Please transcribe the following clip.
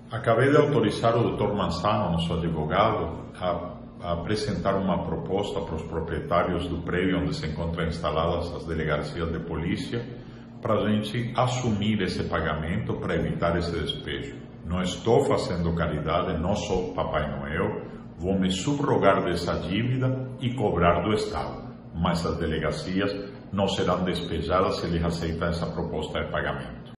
Acabei de autorizar o Dr. Manzano, nosso advogado, a apresentar uma proposta para os proprietários do prédio onde se encontram instaladas as delegacias de polícia, para a gente assumir esse pagamento para evitar esse despejo. Não estou fazendo caridade, não sou Papai Noel, vou me subrogar dessa dívida e cobrar do Estado, mas as delegacias não serão despejadas se eles aceitam essa proposta de pagamento.